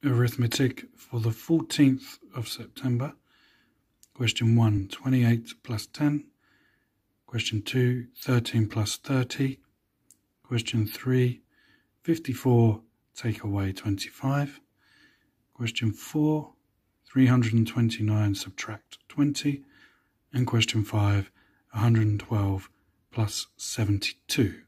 Arithmetic for the 14th of September. Question 1, 28 plus 10. Question 2, 13 plus 30. Question 3, 54 take away 25. Question 4, 329 subtract 20. And question 5, 112 plus 72.